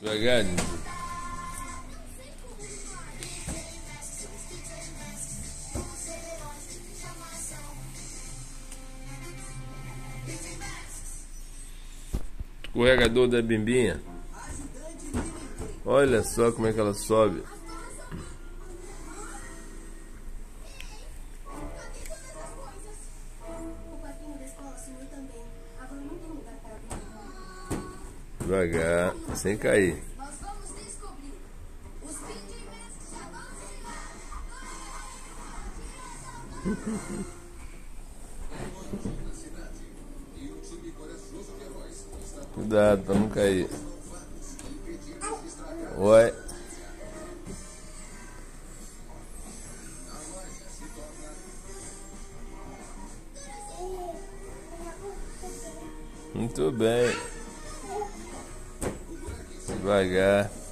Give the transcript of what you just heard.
Devagar. Escorregador da Bimbinha. Olha só como é que ela sobe. Devagar, sem cair. Cuidado pra não cair. Oi. Muito bem. Devagar.